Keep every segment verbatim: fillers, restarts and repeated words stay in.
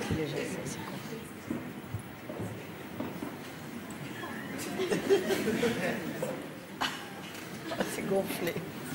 Déjà, ça, c'est con. Ah, c'est gonflé.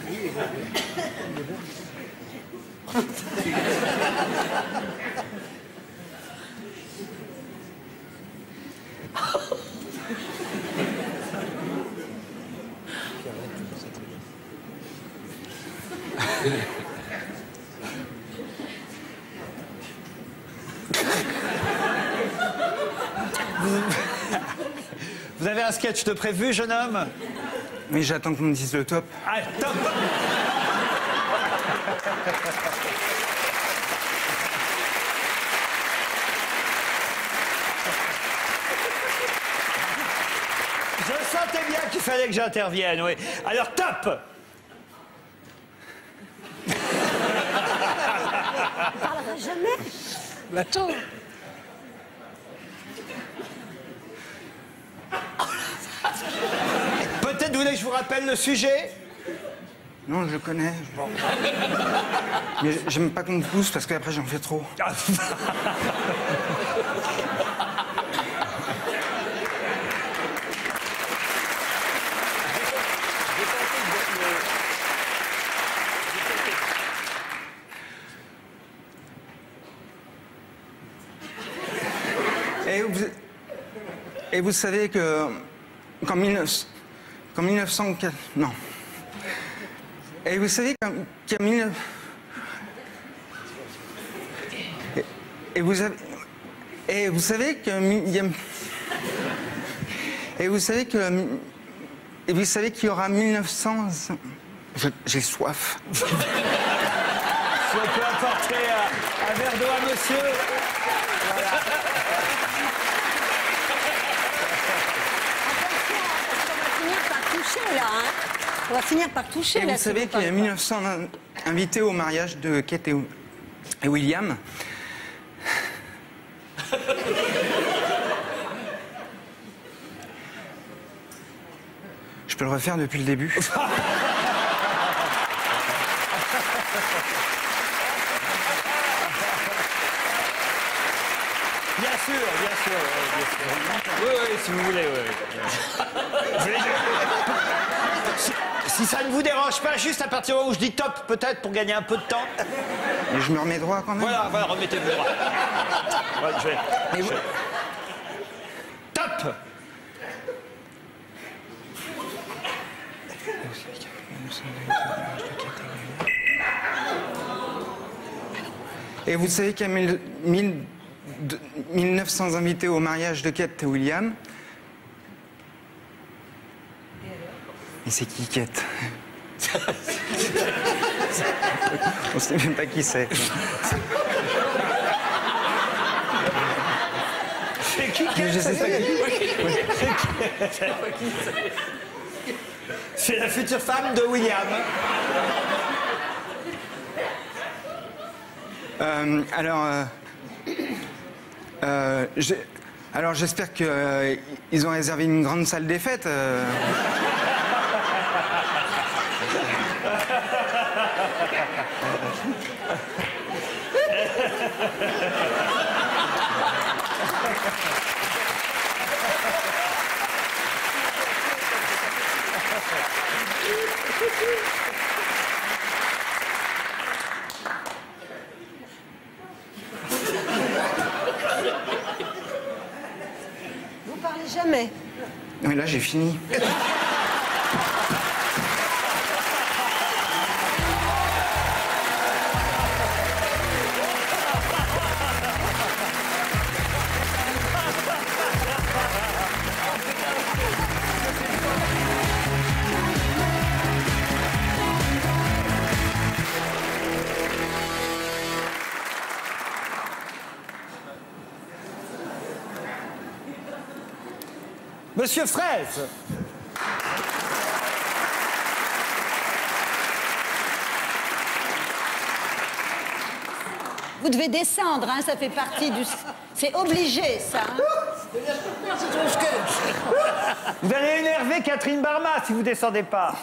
Vous avez un sketch de prévu, jeune homme? Oui, j'attends qu'on me dise le top. Ah, top. Je sentais bien qu'il fallait que j'intervienne, oui. Alors, top. On parlera jamais. Attends. Peut-être vous voulez que je vous rappelle le sujet? Non, je le connais. Bon. Mais j'aime pas qu'on me pousse parce qu'après j'en fais trop. Ah. Et vous, et vous savez que qu'en mille neuf cent quatre... Non. Et vous savez qu'en mille... Et, et vous avez... Et vous savez que... Et vous savez que... Et vous savez qu'il y aura mille neuf cents... J'ai soif. Si on peut apporter un, un verre d'eau à monsieur. Voilà. Là, hein. On va finir par toucher. Et là, vous savez qu'il y a mille neuf cents invités au mariage de Kate et, et William. Je peux le refaire depuis le début. Bien sûr, bien sûr, oui, bien sûr. Oui, oui, si vous voulez, oui. oui. Si, si ça ne vous dérange pas, juste à partir du moment où je dis top, peut-être, pour gagner un peu de temps. Mais je me remets droit quand même. Voilà, voilà, remettez-vous droit. Ouais, je vais... Mais vous... je vais... Top. Et vous savez qu'il y a mille, mille, mille neuf cents invités au mariage de Kate et William. Et c'est qui Kate? On ne sait même pas qui c'est. C'est qui Mais je sais pas qui. C'est la future femme de William. Euh, alors, euh, euh, alors j'espère qu'ils euh, ont réservé une grande salle des fêtes. Euh... Vous parlez jamais. Mais là, j'ai fini. Monsieur Fraise. Vous devez descendre, hein, ça fait partie du... C'est obligé, ça. Hein. Vous allez énerver Catherine Barma si vous descendez pas.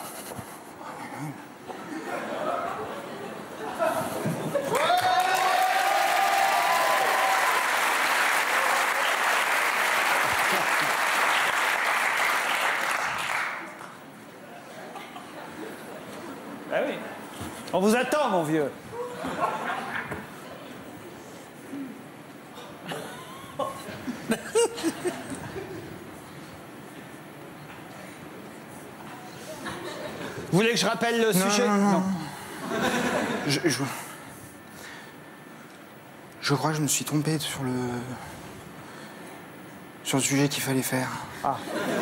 vous attend, mon vieux. Vous voulez que je rappelle le non, sujet? Non, non, non. Je, je... je crois que je me suis trompé sur le... sur le sujet qu'il fallait faire. Ah.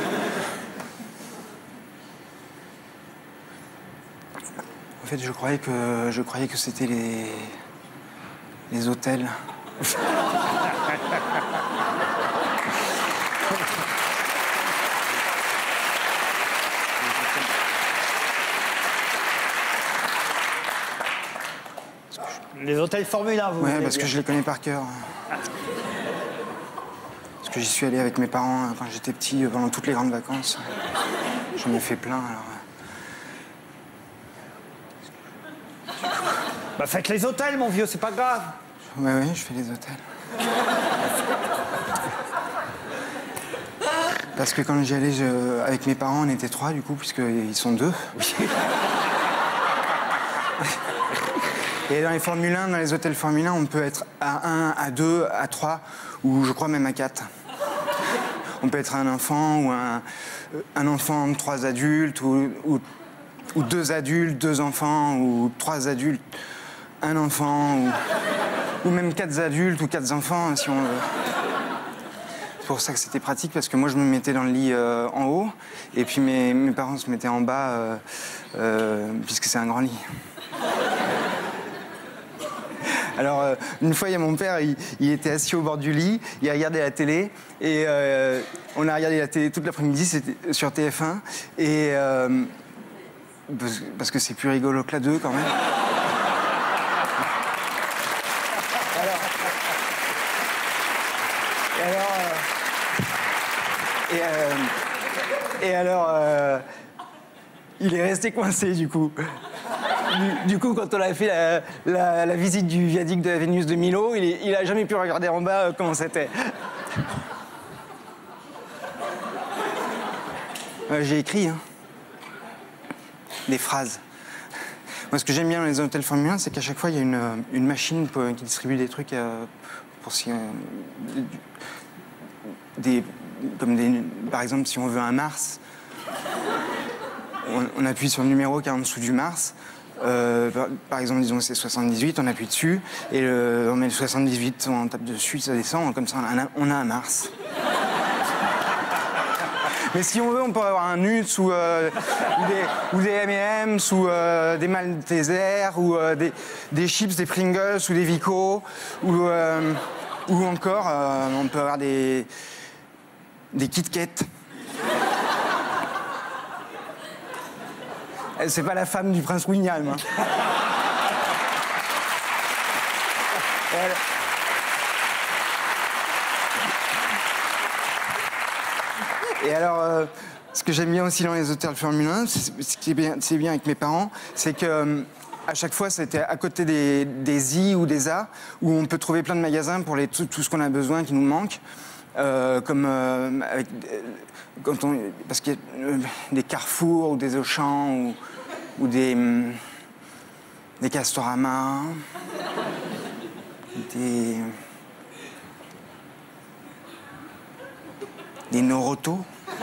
En fait, je croyais que je croyais que c'était les les hôtels. Les hôtels Formule un, vous Ouais, voulez parce dire. que je les connais par cœur. Parce que j'y suis allé avec mes parents quand j'étais petit, pendant toutes les grandes vacances. J'en ai fait plein, alors... Bah faites les hôtels, mon vieux, c'est pas grave. Ouais, ouais, je fais les hôtels. Parce que quand j'y allais je... avec mes parents, on était trois, du coup, puisqu'ils sont deux. Et dans les Formule un, dans les hôtels Formule un, on peut être à un, à deux, à trois, ou je crois même à quatre. On peut être un enfant, ou un, un enfant, trois adultes, ou, ou, ou deux adultes, deux enfants, ou trois adultes, un enfant, ou, ou même quatre adultes, ou quatre enfants, si on veut. C'est pour ça que c'était pratique, parce que moi, je me mettais dans le lit euh, en haut, et puis mes, mes parents se mettaient en bas, euh, euh, puisque c'est un grand lit. Alors, euh, une fois, il y a mon père, il, il était assis au bord du lit, il a regardé la télé, et euh, on a regardé la télé toute l'après-midi, c'était sur T F un, et... Euh, parce, parce que c'est plus rigolo que la deux, quand même. Alors... Et alors... Euh, et, euh, et alors... Euh, il est resté coincé, du coup. Du, du coup, quand on a fait la, la, la visite du viaduc de la Vénus de Milo, il, est, il a jamais pu regarder en bas euh, comment c'était. Euh, J'ai écrit, hein, des phrases. Moi, ce que j'aime bien dans les hôtels Formule un, c'est qu'à chaque fois, il y a une, une machine pour, qui distribue des trucs euh, pour si... Euh, des, comme des... Par exemple, si on veut un Mars, on, on appuie sur le numéro qui est en dessous du Mars. Euh, par, par exemple, disons que c'est soixante-dix-huit, on appuie dessus, et le, on met le soixante-dix-huit, on tape dessus, ça descend, comme ça on a, on a un Mars. Mais si on veut, on peut avoir un Nuts ou, euh, ou des, ou des M and M's ou euh, des Maltesers ou euh, des, des chips, des Pringles ou des Vico ou, euh, ou encore euh, on peut avoir des, des Kit Kat. C'est pas la femme du prince William. Hein. Et alors, euh, ce que j'aime bien aussi dans les hôtels Formule un, ce qui est bien, c'est bien avec mes parents, c'est que euh, à chaque fois, c'était à côté des, des I ou des A, où on peut trouver plein de magasins pour les, tout, tout ce qu'on a besoin, qui nous manque. Euh, comme euh, avec, quand on, parce qu'il y a euh, des Carrefour ou des Auchan ou, ou des, hum, des Castorama, des, des Noroto.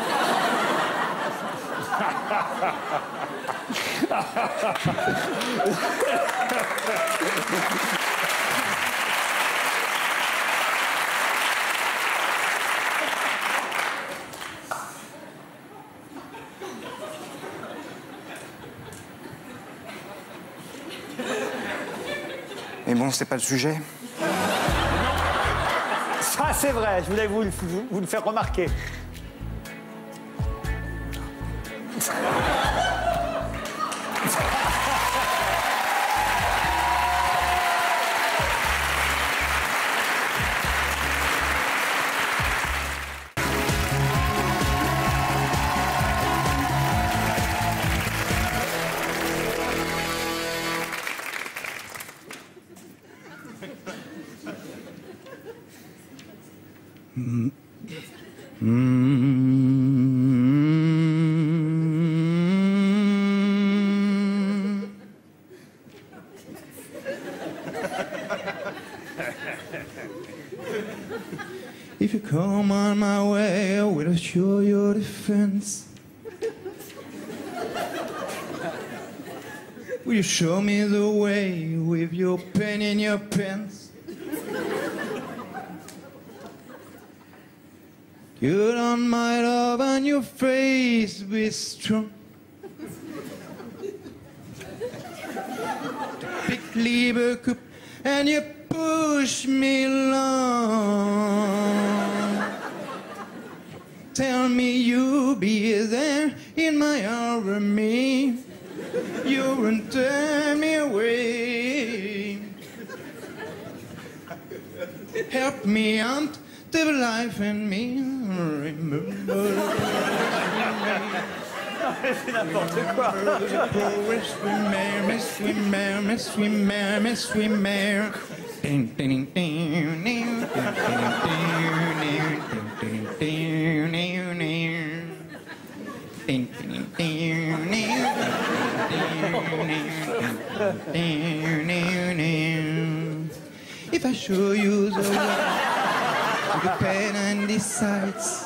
Mais bon, c'est pas le sujet. Ça, c'est vrai, je voulais vous, le- vous, vous le faire remarquer. If you come on my way, I will show your defense. Will you show me the way with your pen in your pants? Good on my love and your face be strong. Big Lieber cup and you push me along. Tell me you'll be there in my army. You won't turn me away. Help me out to life and me. Remember. C'est n'importe quoi. Swimmer, swimmer, swimmer, swimmer. If I show you the way, the pen and the sights,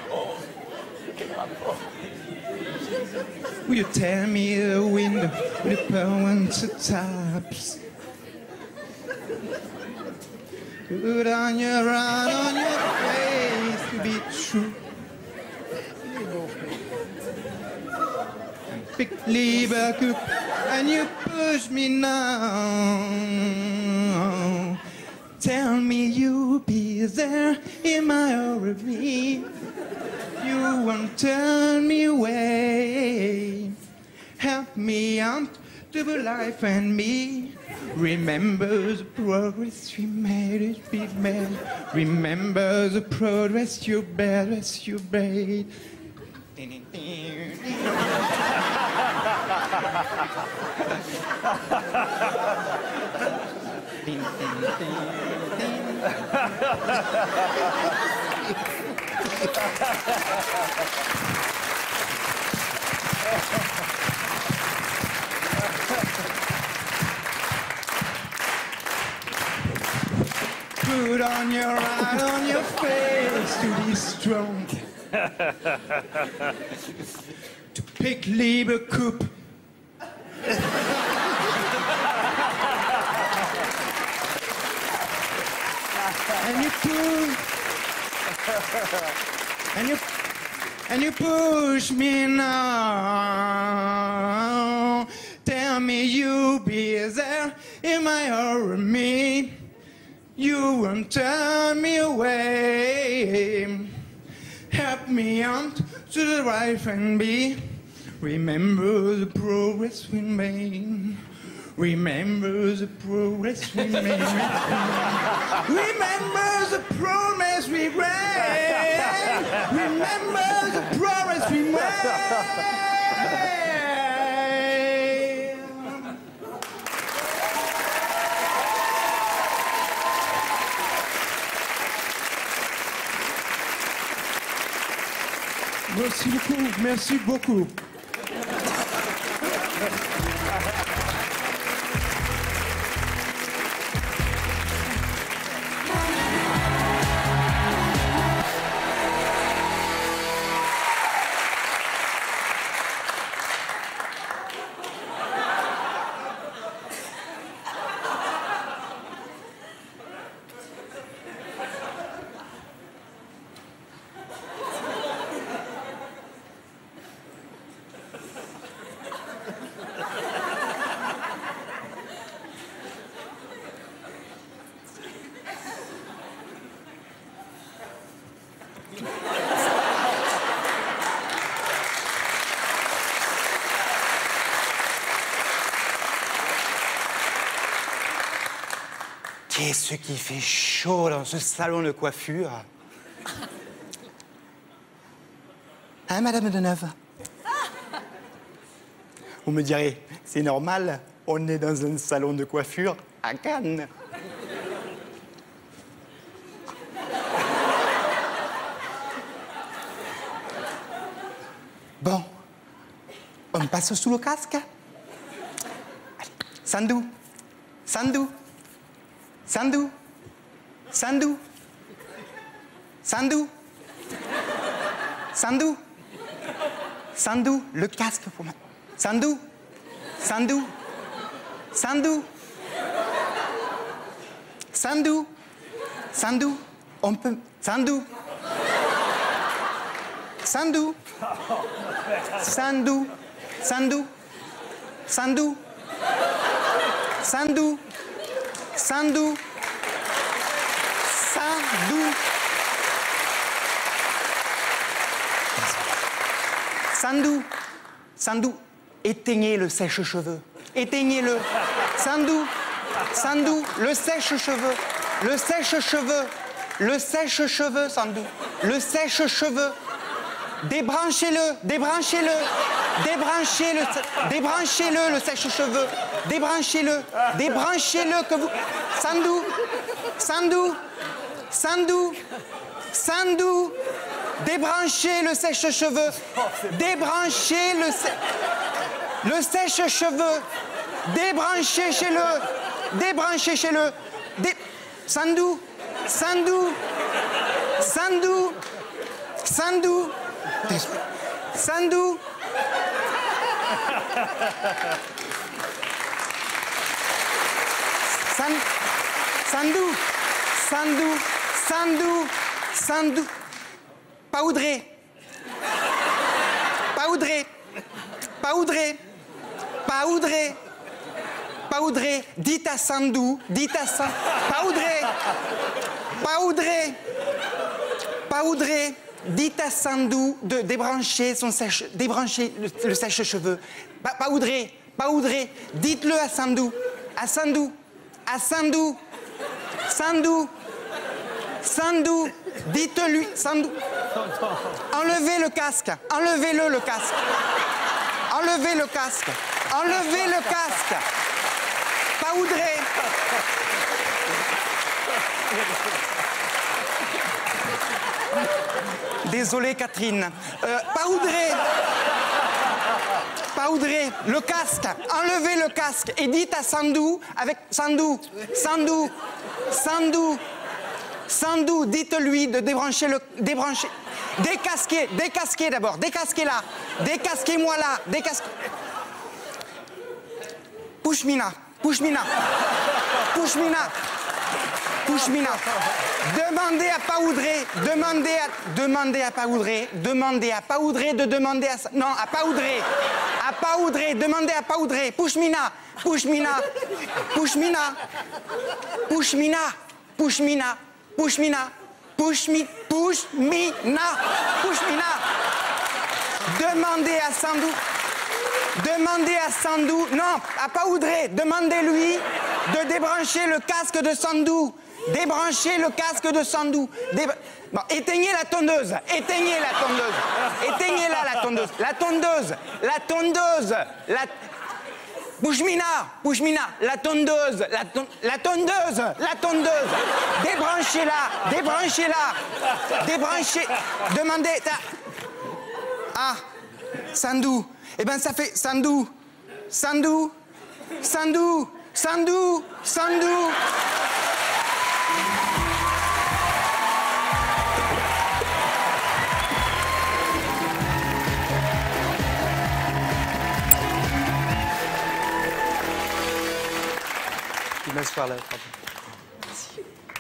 will you tell me the window with the power and the tops? Good on your right on your face to be true. Big Lieber cup and you push me now. Tell me you'll be there in my army. You won't turn me away. Help me out to the life and me. Remember the progress we made, it we made. Remember the progress you made, as you made. Put on your eye on your face to be strong. To pick Lieber cup. And you push, and you, and you push me now. Tell me you'll be there in my army. You won't turn me away. Help me out to the right and be. Remember the progress we made. Remember the progress we made. Remember the promise we made. Remember the progress we made. Merci beaucoup, merci beaucoup. Qu'est-ce qui fait chaud dans ce salon de coiffure? Hein, Madame Deneuve? Vous me direz, c'est normal, on est dans un salon de coiffure à Cannes. Bon, on passe sous le casque. Allez, Sandou, Sandou. Sandou, Sandou, Sandou. Sandou. Sandou, le casque pour moi. Sandou. Sandou. Sandou. Sandou. Sandou. On peut... Sandou. Sandou. Sandou. Sandou. Sandou. Sandou. Sandou. Sandou. Sandou. Sandou. Éteignez le sèche-cheveux. Éteignez-le. Sandou. Sandou. Le sèche-cheveux. Le sèche-cheveux. Le sèche-cheveux, Sandou. Le sèche-cheveux. Débranchez-le. Débranchez-le. Débranchez-le. Débranchez-le, le sèche-cheveux. Débranchez-le. Débranchez-le que vous... Sandou. Sandou. Sandou. Sandou. Débranchez le sèche-cheveux. Débranchez le sèche... Le sèche-cheveux. Débranchez chez le. Débranchez chez le. Dé... Sandou. Sandou. Sandou. Sandou. Sandou. San... Sandou. Sandou. Sandou. Sandou. Paoudré. Paoudré. Paoudré. Paoudré. Paoudré. Dites à Sandou. Dites à Sandou. Paoudré. Paoudré. Paoudré. Dites à Sandou de débrancher son sèche... Débrancher le, le sèche-cheveux. Pa Paoudré. Paoudré. Dites-le à Sandou. À Sandou. À Sandou. Sandou. Sandou. Dites-lui. Sandou. Enlevez le casque. Enlevez-le, le casque. Enlevez le casque. Enlevez le casque. Paoudré. Désolé, Catherine. Euh, Paoudré. Paoudré. Le casque. Enlevez le casque. Et dites à Sandou, avec Sandou, Sandou, Sandou, Sandou, dites-lui de débrancher le... Débrancher. Décasquez, décasquez d'abord. Décasquez là. Décasquez-moi là. Décasquez. Pouchmina. Pouchmina. Pouchmina. Pouchmina. Demandez à Paoudré. Demandez à... Demandez à Paoudré. Demandez à Paoudré de demander à... Non, à Paoudré. À Paoudré. Demandez à Paoudré. Pouchmina. Pouchmina. Pouchmina. Pouchmina. Pouchmina. Pouchmina. Pouchmi, Pouchmina. Pouchmina. Demandez à Sandou. Demandez à Sandou. Non, à Paoudré. Demandez-lui de débrancher le casque de Sandou. Débranchez le casque de Sandou. Débr... Bon, éteignez la tondeuse. Éteignez la tondeuse. Éteignez-la, la tondeuse. La tondeuse. La tondeuse. La... Pouchmina, Pouchmina, la tondeuse, la, ton... la tondeuse, la tondeuse. Débranchez-la, débranchez-la, débranchez. Demandez. Ah, Sandou. Eh bien, ça fait Sandou, Sandou, Sandou, Sandou, Sandou. Il laisse par là, pardon. Merci.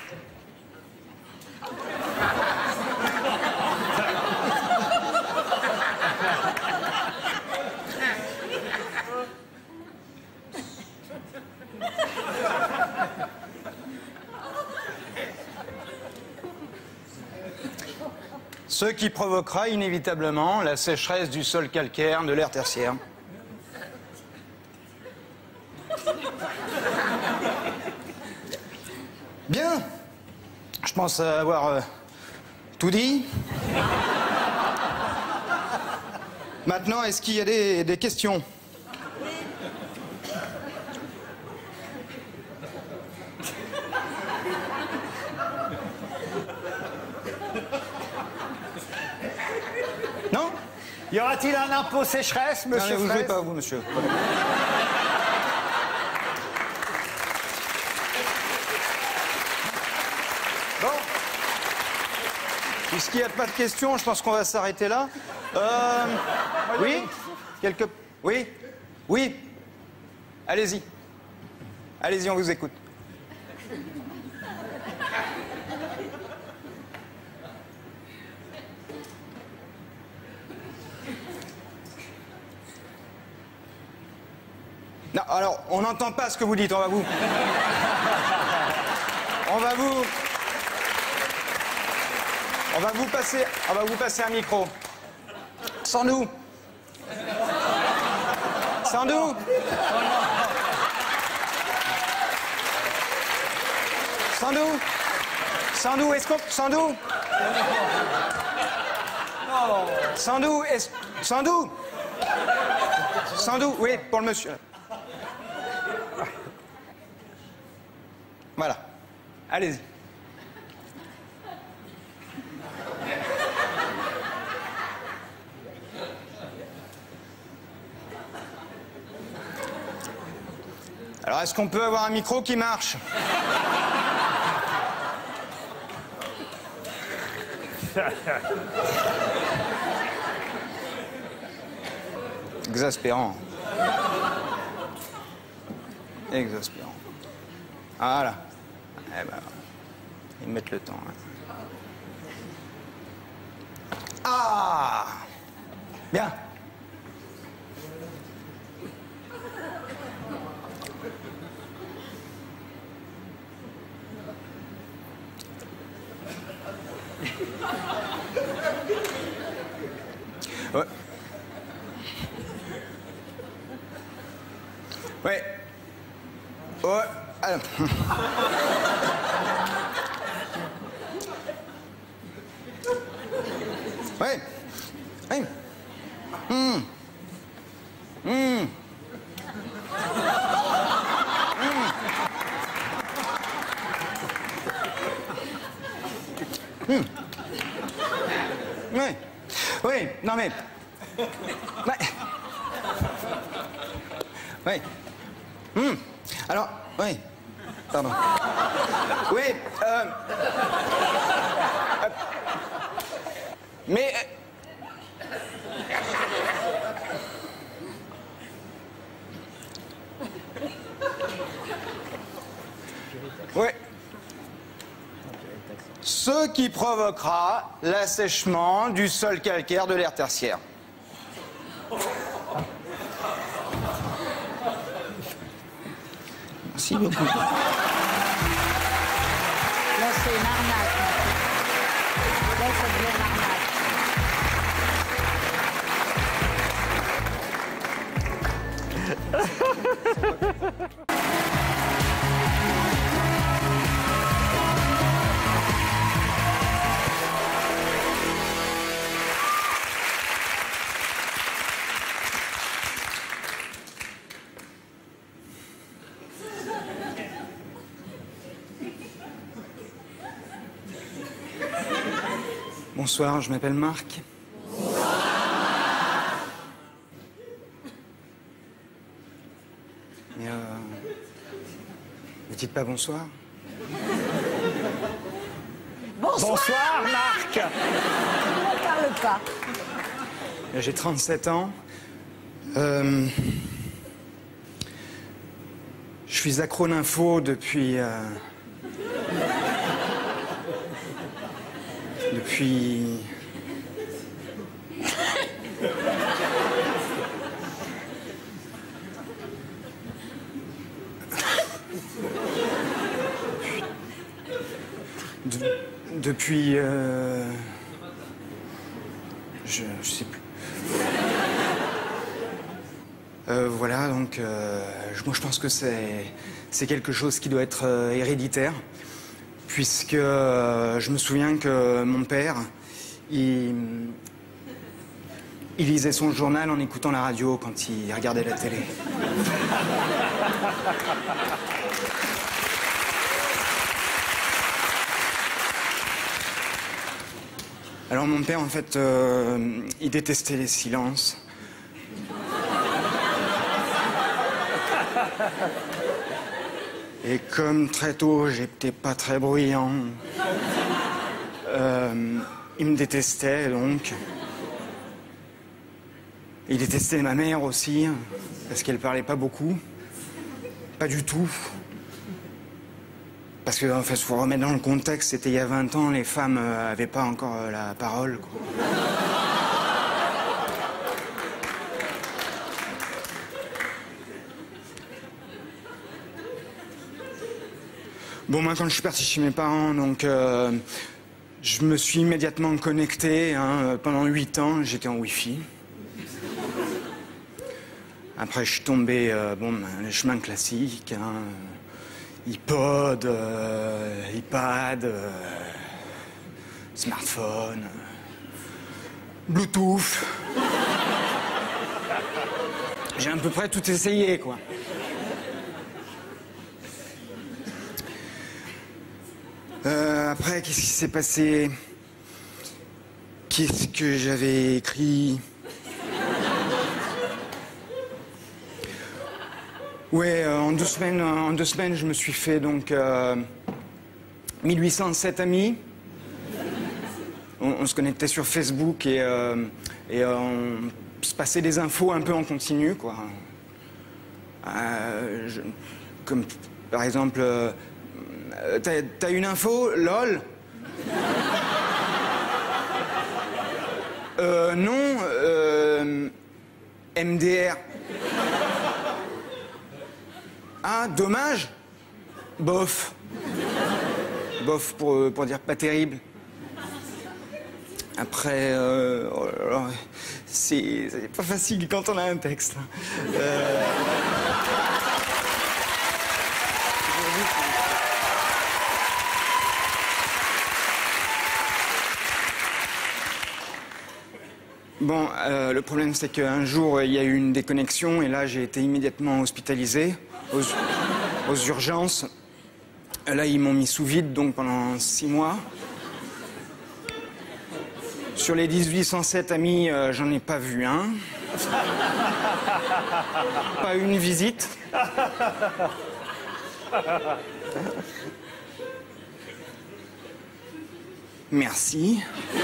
Ce qui provoquera inévitablement la sécheresse du sol calcaire de l'ère tertiaire. Bien, je pense avoir euh, tout dit. Maintenant, est-ce qu'il y a des, des questions? Non? Y aura-t-il un impôt sécheresse, monsieur Non, vous Fraisse? jouez pas, vous, monsieur. Bon. Puisqu'il n'y a pas de questions, je pense qu'on va s'arrêter là. Euh, oui? Quelques... Oui? Oui? Allez-y. Allez-y, on vous écoute. Non, alors, on n'entend pas ce que vous dites, on va vous... On va vous... On va vous passer... On va vous passer un micro. Sandou. Sandou. Sandou. Sandou, est-ce qu'on... Sandou. Sandou, est-ce... Sandou. Sandou, oui, pour le monsieur. Voilà. Allez-y. Alors, est-ce qu'on peut avoir un micro qui marche? Exaspérant. Exaspérant. Voilà. Eh ben, ils mettent le temps. Hein. Ah! Bien. Ouais. Ouais. Ouais. Alors. Ouais. Ouais. Hum. Hum. Hum. Oui. Oui, non mais... Ouais. Oui. Hum. Alors, oui. Pardon. Oui, euh... euh... Mais... Oui. Ce qui provoquera l'assèchement du sol calcaire de l'air tertiaire. Merci beaucoup. Là, c'est une arnaque. Là, ça devient une arnaque. Bonsoir, je m'appelle Marc. Mais euh... vous dites pas bonsoir? Bonsoir, Bonsoir, Marc. ne parle pas. J'ai trente-sept ans. Euh... Je suis accro-nympho depuis... Euh... Depuis... De- depuis... Euh... Je, je sais plus. Euh, voilà, donc... Euh, je- moi, je pense que c'est... C'est quelque chose qui doit être euh, héréditaire. Puisque euh, je me souviens que mon père, il, il lisait son journal en écoutant la radio quand il regardait la télé. Alors mon père, en fait, euh, il détestait les silences. Et comme très tôt, j'étais pas très bruyant, euh, il me détestait, donc. Il détestait ma mère aussi, parce qu'elle parlait pas beaucoup. Pas du tout. Parce que, en fait, faut remettre dans le contexte, c'était il y a vingt ans, les femmes euh, avaient pas encore euh, la parole, quoi. Bon, moi, quand je suis parti chez mes parents, donc, euh, je me suis immédiatement connecté. Hein, pendant huit ans, j'étais en Wi-Fi. Après, je suis tombé, euh, bon, ben, les chemins classiques, hein, iPod, euh, iPad, euh, smartphone, euh, Bluetooth. J'ai à peu près tout essayé, quoi. Euh, après, qu'est-ce qui s'est passé? Qu'est-ce que j'avais écrit? Ouais, euh, en deux semaines, en deux semaines, je me suis fait donc euh, mille huit cent sept amis. On, on se connectait sur Facebook et, euh, et euh, on se passait des infos un peu en continu, quoi. Euh, je, comme par exemple. Euh, T'as, t'as une info, lol? Euh, non, euh, M D R. Ah, dommage? Bof. Bof pour, pour dire pas terrible. Après, euh, oh là là, c'est, c'est pas facile quand on a un texte. Euh... Bon, euh, le problème, c'est qu'un jour, il y a eu une déconnexion et là, j'ai été immédiatement hospitalisé aux, aux urgences. Là, ils m'ont mis sous vide, donc pendant six mois. Sur les mille huit cent sept amis, euh, j'en ai pas vu un. Pas une visite. Merci.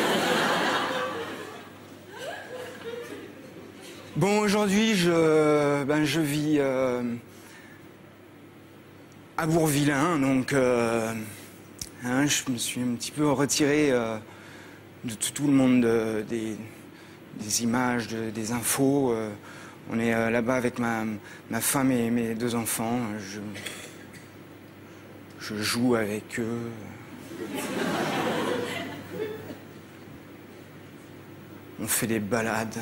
Bon, aujourd'hui, je, ben, je vis euh, à Bourg-Vilain, donc euh, hein, je me suis un petit peu retiré euh, de tout, tout le monde de, des, des images, de, des infos. Euh, on est euh, là-bas avec ma, ma femme et mes deux enfants. Je, je joue avec eux. On fait des balades.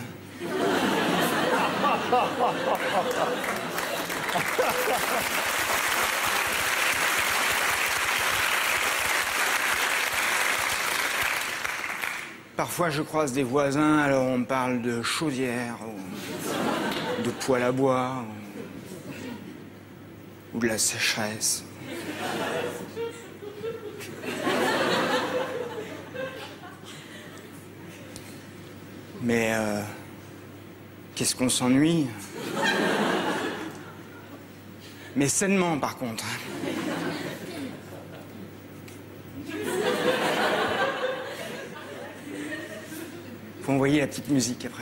Parfois, je croise des voisins, alors on parle de chaudière, ou de poêle à bois, ou, ou de la sécheresse. Mais euh, qu'est-ce qu'on s'ennuie? Mais sainement, par contre. Faut envoyer la petite musique après.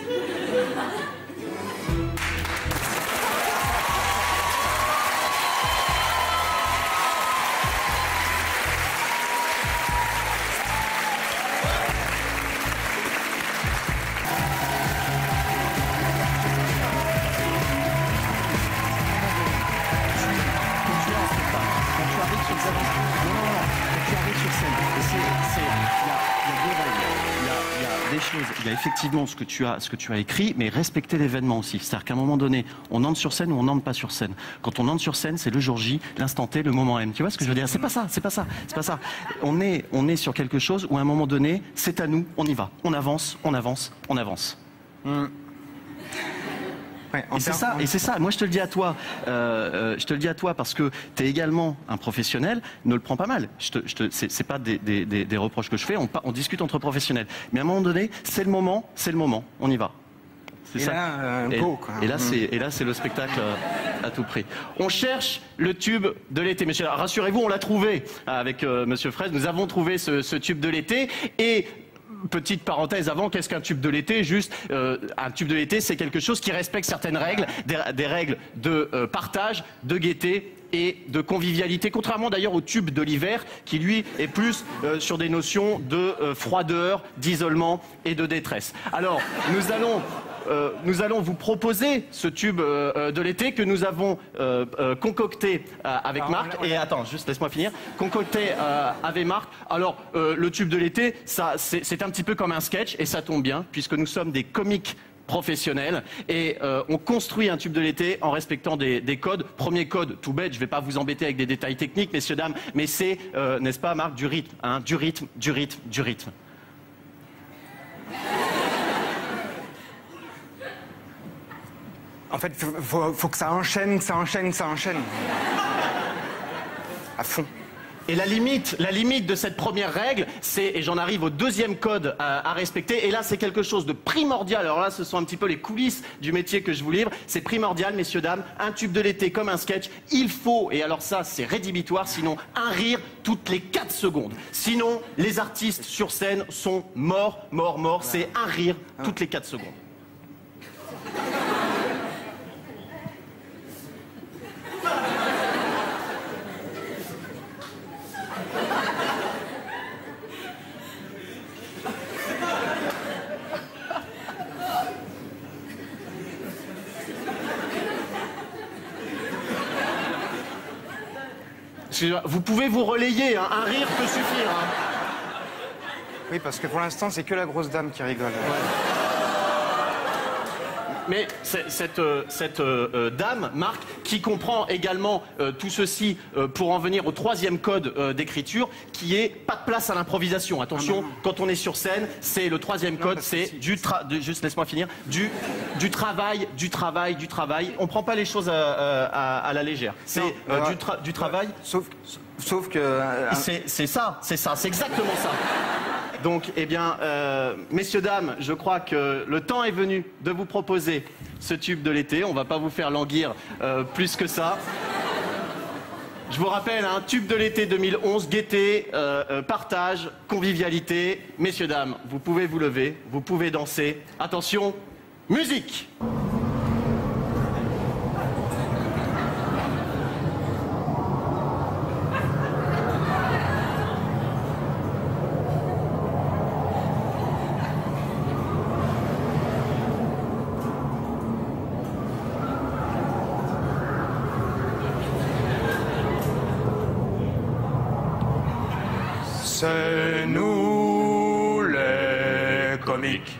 Il y a effectivement ce que tu as, ce que tu as écrit, mais respecter l'événement aussi. C'est-à-dire qu'à un moment donné, on entre sur scène ou on n'entre pas sur scène. Quand on entre sur scène, c'est le jour J, l'instant T, le moment M. Tu vois ce que je veux dire? C'est pas ça, c'est pas ça, c'est pas ça. On est, on est sur quelque chose où à un moment donné, c'est à nous, on y va. On avance, on avance, on avance. Mmh. Ouais, et c'est ça, et c'est ça. Moi, je te le dis à toi. Euh, euh, je te le dis à toi parce que tu es également un professionnel. Ne le prends pas mal. Je te, je te, c'est, c'est pas des, des, des, des reproches que je fais. On, on discute entre professionnels. Mais à un moment donné, c'est le moment. C'est le moment. On y va. C'est et ça. Là, euh, et, beau, quoi. et là, c'est, et là, c'est le spectacle euh, à tout prix. On cherche le tube de l'été. Messieurs, rassurez-vous, on l'a trouvé avec euh, Monsieur Fraisse. Nous avons trouvé ce, ce tube de l'été et petite parenthèse avant, qu'est-ce qu'un tube de l'été? Juste, euh, un tube de l'été, c'est quelque chose qui respecte certaines règles, des, des règles de euh, partage, de gaieté et de convivialité, contrairement d'ailleurs au tube de l'hiver, qui lui est plus euh, sur des notions de euh, froideur, d'isolement et de détresse. Alors, nous allons... Euh, nous allons vous proposer ce tube euh, de l'été que nous avons euh, euh, concocté euh, avec Alors, Marc. on a- on a- Et attends, juste laisse-moi finir. Concocté euh, avec Marc. Alors, euh, le tube de l'été, ça, c'est c'est un petit peu comme un sketch, et ça tombe bien, puisque nous sommes des comiques professionnels, et euh, on construit un tube de l'été en respectant des, des codes. Premier code, tout bête, je ne vais pas vous embêter avec des détails techniques, messieurs, dames, mais c'est, euh, n'est-ce pas, Marc, du rythme, hein, du rythme, du rythme, du rythme. En fait, faut, faut, faut que ça enchaîne, que ça enchaîne, que ça enchaîne. À fond. Et la limite, la limite de cette première règle, c'est, et j'en arrive au deuxième code à, à respecter, et là c'est quelque chose de primordial, alors là ce sont un petit peu les coulisses du métier que je vous livre, c'est primordial, messieurs, dames, un tube de l'été comme un sketch, il faut, et alors ça c'est rédhibitoire, sinon un rire toutes les quatre secondes. Sinon, les artistes sur scène sont morts, morts, morts, c'est un rire toutes les quatre secondes. Vous pouvez vous relayer, hein, un rire peut suffire. Hein. Oui, parce que pour l'instant, c'est que la grosse dame qui rigole. Mais c'est- cette, euh, cette euh, euh, dame, Marc, qui comprend également euh, tout ceci euh, pour en venir au troisième code euh, d'écriture, qui est pas de place à l'improvisation. Attention, Ah, non, non. quand on est sur scène, c'est le troisième code, parce que c'est si- du, tra de- juste laisse-moi finir, du, du travail, du travail, du travail. On prend pas les choses à, à- à- à la légère. C'est Non, euh, ouais. du, tra du travail. Sauf, sauf que... euh, C'est c'est ça, c'est ça, c'est exactement ça. Donc, eh bien, euh, messieurs, dames, je crois que le temps est venu de vous proposer ce tube de l'été. On va pas vous faire languir euh, plus que ça. Je vous rappelle, un tube de l'été deux mille onze, gaieté, euh, euh, partage, convivialité. Messieurs, dames, vous pouvez vous lever, vous pouvez danser. Attention, musique! C'est nous les comiques.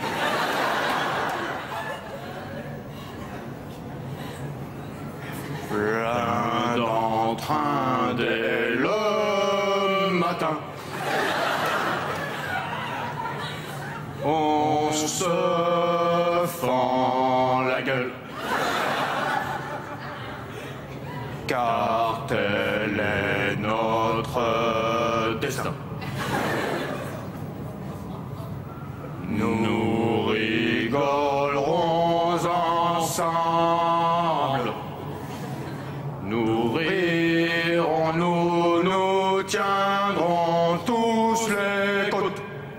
Plein d'entrain dès le matin. On se fend la gueule. Car tel est notre destin. Nous rigolerons ensemble. Nous rirons, nous nous tiendrons tous les côtes.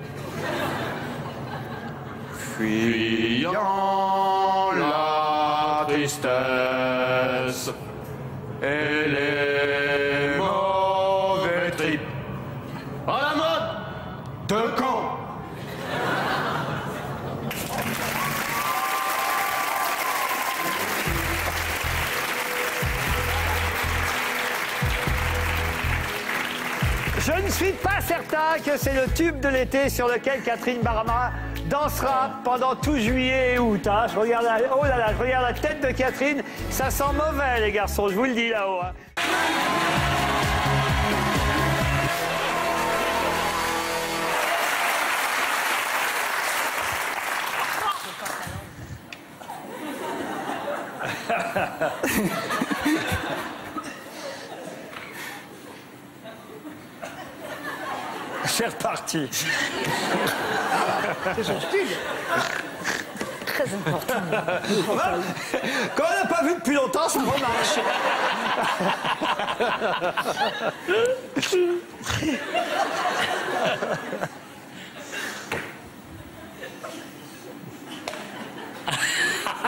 Fuyant la tristesse et les mauvais tripes. À la mode de Caen. Je ne suis pas certain que c'est le tube de l'été sur lequel Catherine Barma dansera pendant tout juillet et août. Hein. Je regarde la... Oh là là, je regarde la tête de Catherine. Ça sent mauvais, les garçons, je vous le dis là-haut. Hein. C'est reparti. C'est son style. Très important. Quand on n'a pas vu depuis longtemps, ça remarche.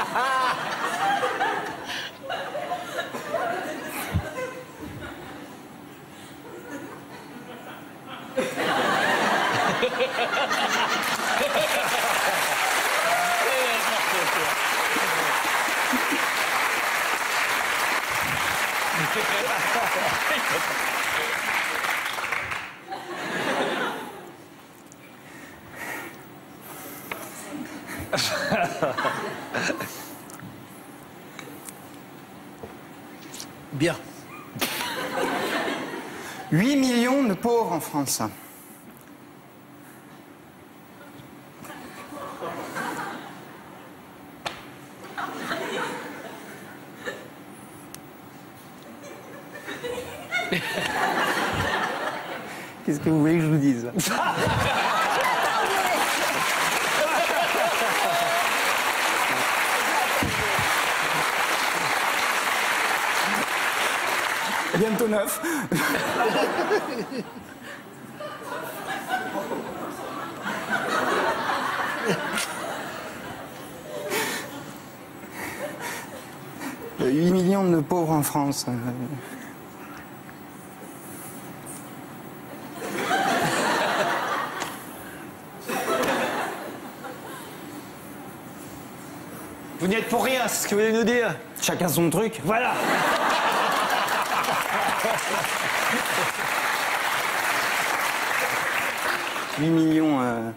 Bien. huit millions de pauvres en France. Qu'est-ce que vous voulez que je vous dise? Bientôt neuf. huit millions de pauvres en France. Vous n'y êtes pour rien, c'est ce que vous voulez nous dire. Chacun son truc. Voilà. huit millions... Euh,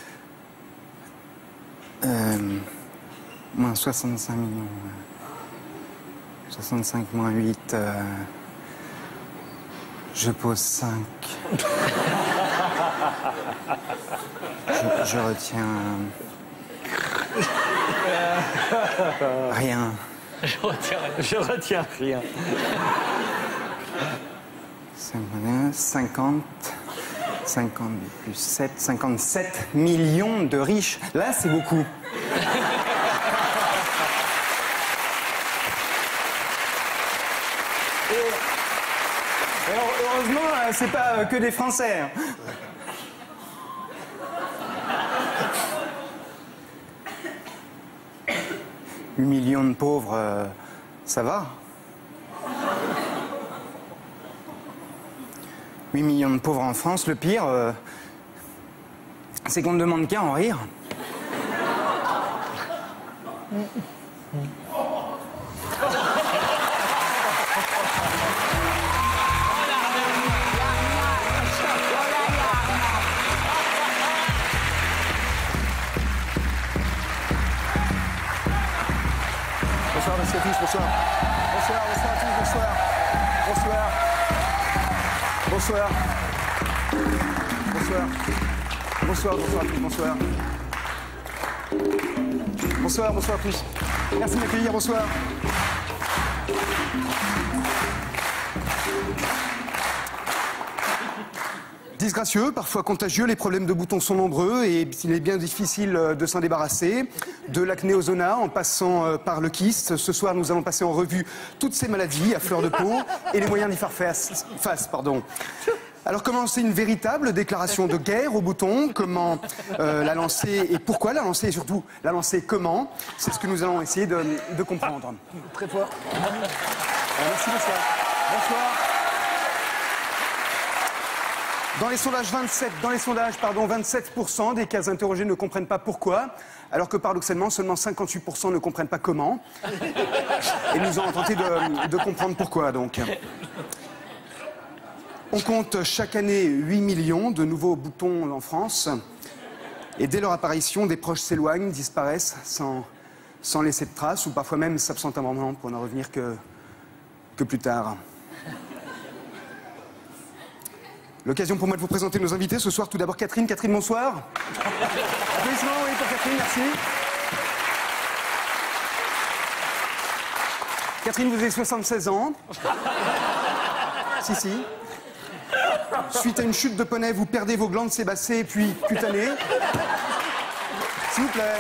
euh, moins soixante-cinq millions. Euh, soixante-cinq moins huit... Euh, je pose cinq. je, je retiens... Rien. Je retiens, je retiens rien. cinquante, cinquante plus sept, cinquante-sept millions de riches. Là, c'est beaucoup. Et, et heureusement, c'est pas que des Français. huit millions de pauvres, euh, ça va. huit millions de pauvres en France, le pire, euh, c'est qu'on ne demande qu'à en rire. Bonsoir, monsieur tous, bonsoir. Bonsoir, bonsoir à tous, bonsoir. Bonsoir. Bonsoir. Bonsoir. Bonsoir, bonsoir à tous, bonsoir. Bonsoir, bonsoir à tous. Merci de m'accueillir, bonsoir. Disgracieux, parfois contagieux, les problèmes de boutons sont nombreux et il est bien difficile de s'en débarrasser. De l'acné au zona en passant par le kyste. Ce soir, nous allons passer en revue toutes ces maladies à fleur de peau et les moyens d'y faire face. face pardon. Alors, comment lancer une véritable déclaration de guerre aux boutons? Comment euh, la lancer et pourquoi la lancer et surtout la lancer comment? C'est ce que nous allons essayer de, de comprendre. Très fort. Alors, merci, bonsoir. Bonsoir. Dans les sondages, vingt-sept, dans les sondages, pardon, vingt-sept pour cent des cas interrogés ne comprennent pas pourquoi, alors que paradoxalement, seulement cinquante-huit pour cent ne comprennent pas comment. Et nous allons tenter de, de comprendre pourquoi, donc. On compte chaque année huit millions de nouveaux boutons en France. Et dès leur apparition, des proches s'éloignent, disparaissent, sans, sans laisser de traces, ou parfois même s'absentent un moment pour n'en revenir que, que plus tard. L'occasion pour moi de vous présenter nos invités ce soir. Tout d'abord Catherine. Catherine, bonsoir. Applaudissements, oui, pour Catherine, merci. Catherine, vous avez soixante-seize ans. Si, si. Suite à une chute de poney, vous perdez vos glandes sébacées puis cutanées. S'il vous plaît.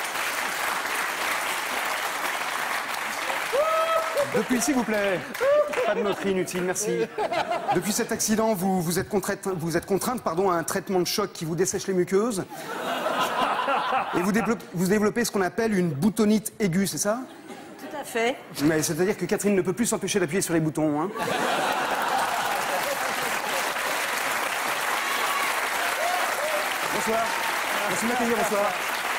Depuis, s'il vous plaît. Pas de moquerie inutile, merci. Depuis cet accident, vous, vous êtes contrainte, vous êtes contrainte pardon, à un traitement de choc qui vous dessèche les muqueuses. Et vous développez, vous développez ce qu'on appelle une boutonite aiguë, c'est ça? Tout à fait. Mais c'est-à-dire que Catherine ne peut plus s'empêcher d'appuyer sur les boutons. Hein. Bonsoir. Merci de m'accueillir, bonsoir.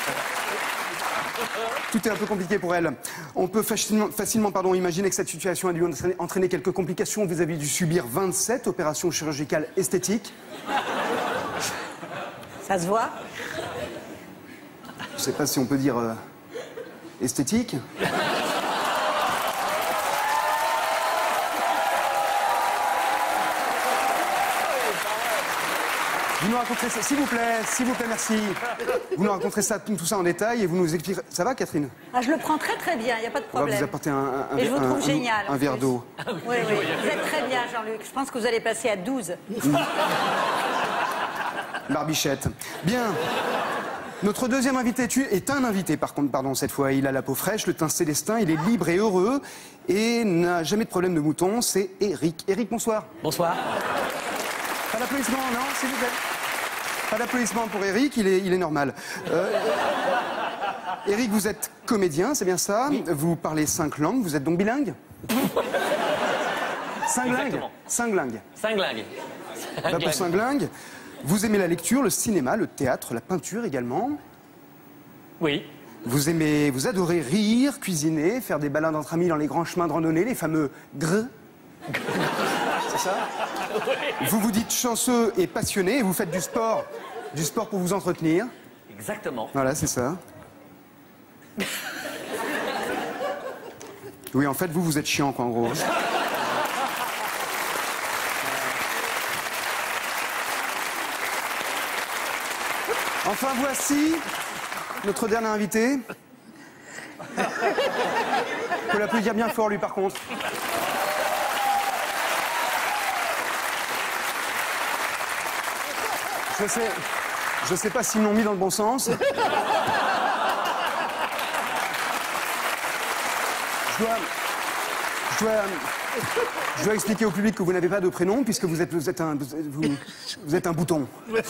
Tout est un peu compliqué pour elle. On peut facilement, facilement pardon, imaginer que cette situation a dû entraîner quelques complications vis-à-vis du subir vingt-sept opérations chirurgicales esthétiques. Ça se voit? Je ne sais pas si on peut dire euh, esthétique. Vous nous raconterez ça, s'il vous plaît, s'il vous plaît, merci. Vous nous raconterez ça, tout ça en détail et vous nous expliquerez. Ça va, Catherine? Ah, je le prends très très bien, il n'y a pas de On va problème. vous apporter un, un, un, Et je vous un- trouve un- génial. un en verre plus. d'eau. Oui, oui, vous êtes très bien, Jean-Luc. Je pense que vous allez passer à douze. Barbichette. Bien. Notre deuxième invité tu- est un invité, par contre, pardon, cette fois. Il a la peau fraîche, le teint célestin, il est libre et heureux et n'a jamais de problème de mouton. C'est Eric. Eric, bonsoir. Bonsoir. Pas d'applaudissements, non, s'il vous plaît. Pas d'applaudissements pour Eric, il est, il est normal. Euh, Eric, vous êtes comédien, c'est bien ça? Vous parlez cinq langues, vous êtes donc bilingue? Cinglingue. Exactement. Cinglingue. Cinglingue. Va pour cinglingue. Vous aimez la lecture, le cinéma, le théâtre, la peinture également. Oui. Vous aimez, vous adorez rire, cuisiner, faire des balades entre amis dans les grands chemins de randonnée, les fameux greux. C'est ça? Vous vous dites chanceux et passionné et vous faites du sport, du sport pour vous entretenir. Exactement. Voilà, c'est ça. Oui, en fait, vous, vous êtes chiant, quoi, en gros. Enfin, voici notre dernier invité. Faut l'applaudir bien fort, lui, par contre. Je sais, je sais pas s'ils l'ont mis dans le bon sens. Je dois, je dois, je dois expliquer au public que vous n'avez pas de prénom puisque vous êtes, vous êtes un, vous, vous êtes un bouton.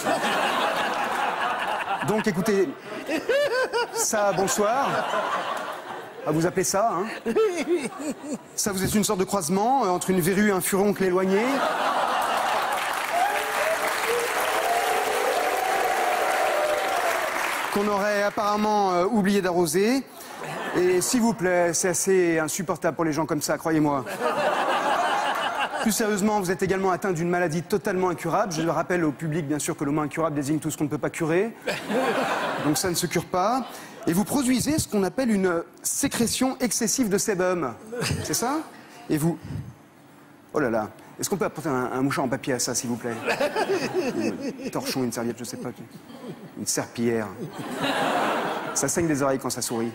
Donc, écoutez, ça, bonsoir. À vous appeler ça, hein. Ça, vous êtes une sorte de croisement euh, entre une verrue et un furoncle éloigné. Qu'on aurait apparemment euh, oublié d'arroser. Et s'il vous plaît, c'est assez insupportable pour les gens comme ça, croyez-moi. Plus sérieusement, vous êtes également atteint d'une maladie totalement incurable. Je le rappelle au public, bien sûr, que le mot incurable désigne tout ce qu'on ne peut pas curer. Donc ça ne se cure pas. Et vous produisez ce qu'on appelle une sécrétion excessive de sébum. C'est ça? Et vous... Oh là là. Est-ce qu'on peut apporter un, un mouchoir en papier à ça, s'il vous plaît? Un torchon, une serviette, je sais pas. Une serpillière. Ça saigne des oreilles quand ça sourit.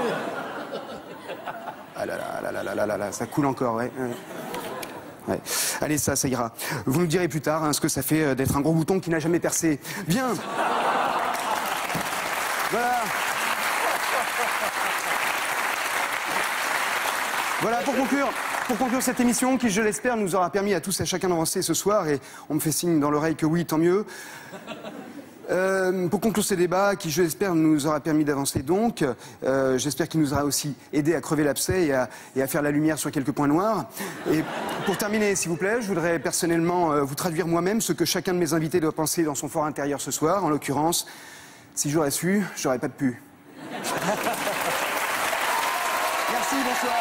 Ah là là, là là là là là là, ça coule encore, ouais. ouais. Ouais. Allez, ça, ça ira. Vous nous direz plus tard hein, ce que ça fait euh, d'être un gros bouton qui n'a jamais percé. Bien. Voilà. Voilà, pour conclure, pour conclure cette émission qui, je l'espère, nous aura permis à tous et à chacun d'avancer ce soir, et on me fait signe dans l'oreille que oui, tant mieux. Euh, pour conclure ce débat, qui, je l'espère, nous aura permis d'avancer donc, euh, j'espère qu'il nous aura aussi aidé à crever l'abcès et à, et à faire la lumière sur quelques points noirs. Et pour terminer, s'il vous plaît, je voudrais personnellement euh, vous traduire moi-même ce que chacun de mes invités doit penser dans son fort intérieur ce soir. En l'occurrence, si j'aurais su, j'aurais pas de pu. Merci, bonsoir.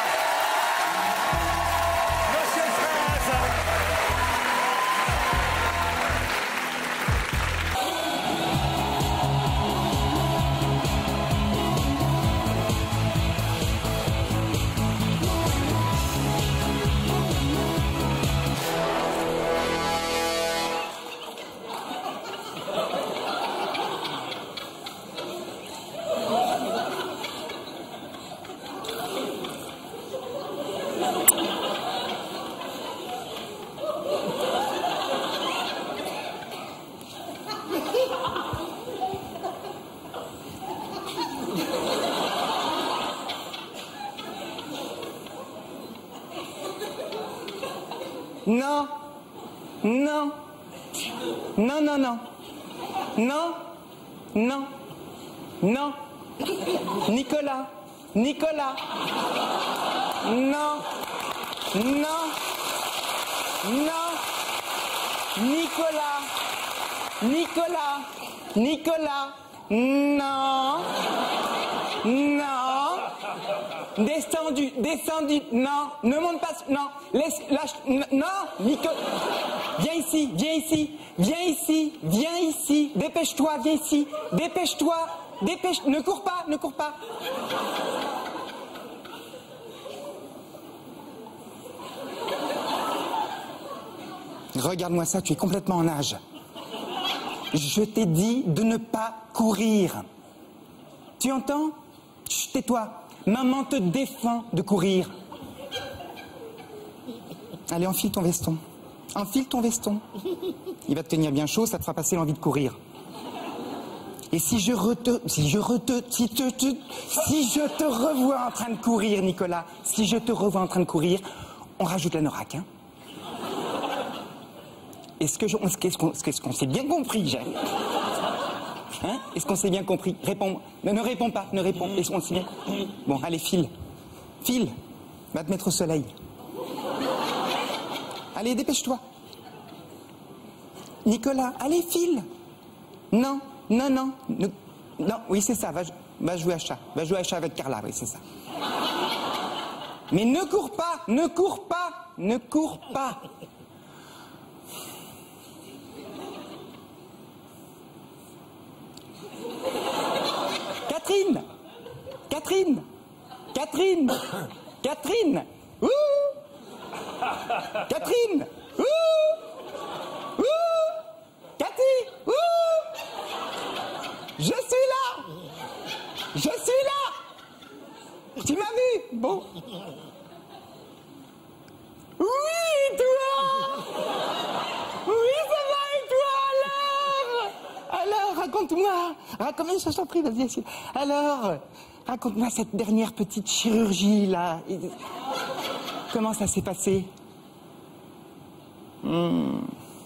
Non. Non. Non, non, non. Non. Non. Non. Nicolas. Nicolas. Non. Non. Non. Nicolas. Nicolas. Nicolas. Non. Non. Descendu, descendu. Non. Ne monte pas. Non. Laisse, lâche. Non. Nicolas. Viens ici, viens ici. Viens ici, viens ici. Dépêche-toi, viens ici. Dépêche-toi. Dépêche. Ne cours pas, ne cours pas. Regarde-moi ça, tu es complètement en nage. Je t'ai dit de ne pas courir. Tu entends? Chut, tais-toi. Maman te défend de courir. Allez, enfile ton veston. Enfile ton veston. Il va te tenir bien chaud, ça te fera passer l'envie de courir. Et si je rete... Si je rete... Si, te, te, si je te revois en train de courir, Nicolas, si je te revois en train de courir, on rajoute la norac, hein? Est-ce que je, est-ce qu'on, est-ce qu'on s'est bien compris, Jeanne? Hein? Est-ce qu'on s'est bien compris? Réponds. Ne, ne réponds pas, ne réponds. Est-ce qu'on s'est bien... Bon, allez, file. File. Va te mettre au soleil. Allez, dépêche-toi. Nicolas, allez, file. Non, non, non. Ne, non, oui, c'est ça. Va, va jouer à chat. Va jouer à chat avec Carla, oui, c'est ça. Mais ne cours pas, ne cours pas, ne cours pas. Catherine, Catherine, Catherine, Catherine, ouh, Catherine, ouh, ouh, Cathy, ouh, je suis là, je suis là, tu m'as vu, bon, oui, et toi, oui, ça va, et toi, alors, alors, raconte-moi, raconte-moi, je t'en prie, vas-y, vas-y. Alors, raconte-moi cette dernière petite chirurgie, là. Comment ça s'est passé? Mmh.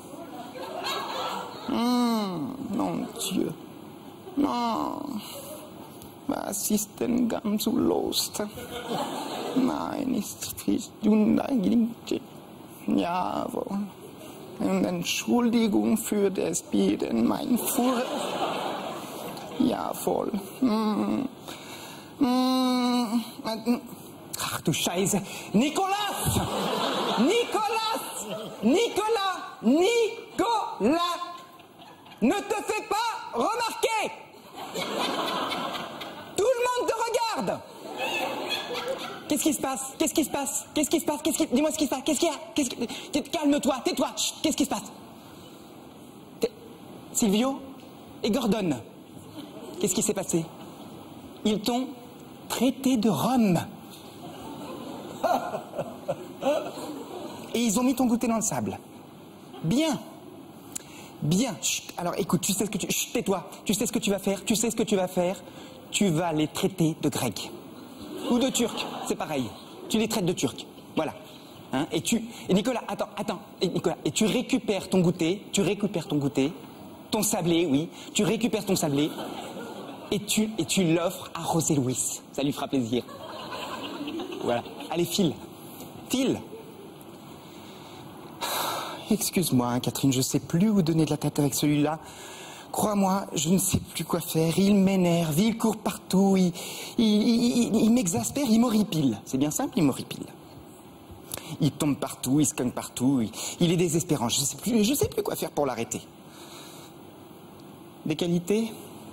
Mmh. Mon Dieu. Non. Was ist denn ganz so los? Nein, ist eigentlich. Jawohl. Und Entschuldigung für das Bieten, mein Fuhr. Jawohl. Mmh. Mmh. Ach du Scheiße. Nicolas! Nicolas! Nicolas! Nicolas! Ne te fais pas remarquer! Tout le monde te regarde! Qu'est-ce qui se passe? Qu'est-ce qui se passe? Qu'est-ce qui se passe? Qu'est-ce qui... Dis-moi ce qui se passe. Qu'est-ce qu'il y a? Qu'est-ce qui... Calme-toi, tais-toi. Qu'est-ce qui se passe? Silvio et Gordon. Qu'est-ce qui s'est passé? Ils t'ont traité de Rome. Et ils ont mis ton goûter dans le sable. Bien. Bien. Chut. Alors écoute, tu sais ce que tu... Chut, tais-toi. Tu sais ce que tu vas faire? Tu sais ce que tu vas faire? Tu vas les traiter de Grecs. Ou de Turcs. C'est pareil. Tu les traites de Turcs. Voilà. Hein? Et tu... Et Nicolas, attends, attends. Et Nicolas, et tu récupères ton goûter. Tu récupères ton goûter. Ton sablé, oui. Tu récupères ton sablé. Et tu, et tu l'offres à José Luis. Ça lui fera plaisir. Voilà. Allez, file. File. Excuse-moi, hein, Catherine, je ne sais plus où donner de la tête avec celui-là. Crois-moi, je ne sais plus quoi faire. Il m'énerve, il court partout, il, il, il, il, il m'exaspère, il m'horripile. C'est bien simple, il m'horripile. Il tombe partout, il se cogne partout, il, il est désespérant. Je ne sais plus, je sais plus quoi faire pour l'arrêter. Des qualités?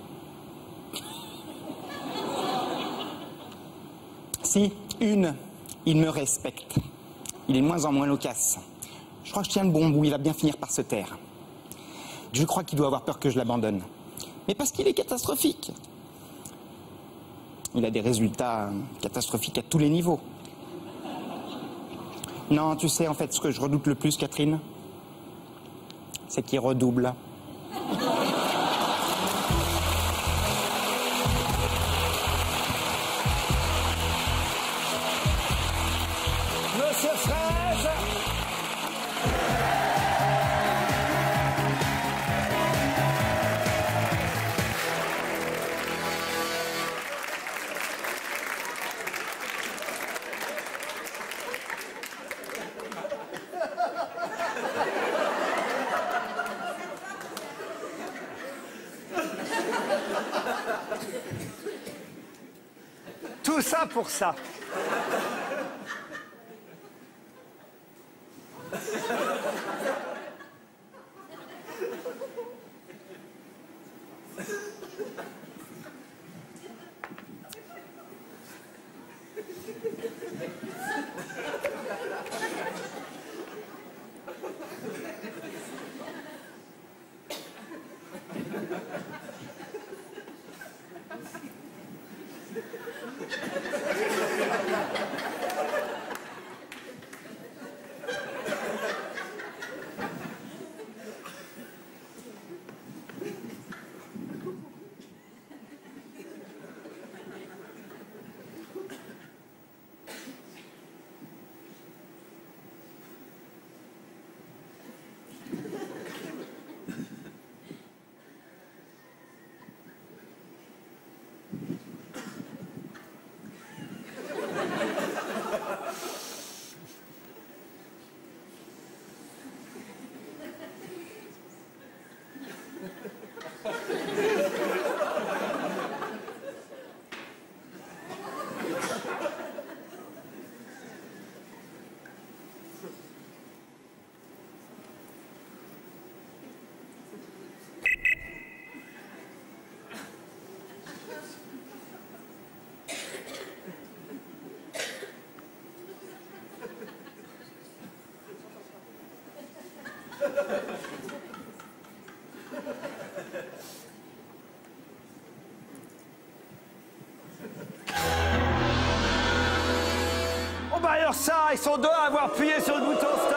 Si, une, il me respecte. Il est de moins en moins loquace. Je crois que je tiens le bon bout, il va bien finir par se taire. Je crois qu'il doit avoir peur que je l'abandonne. Mais parce qu'il est catastrophique. Il a des résultats catastrophiques à tous les niveaux. Non, tu sais, en fait, ce que je redoute le plus, Catherine, c'est qu'il redouble. Monsieur Fraise. Tout ça pour ça. Oh bah alors ça, ils sont deux à avoir appuyé sur le bouton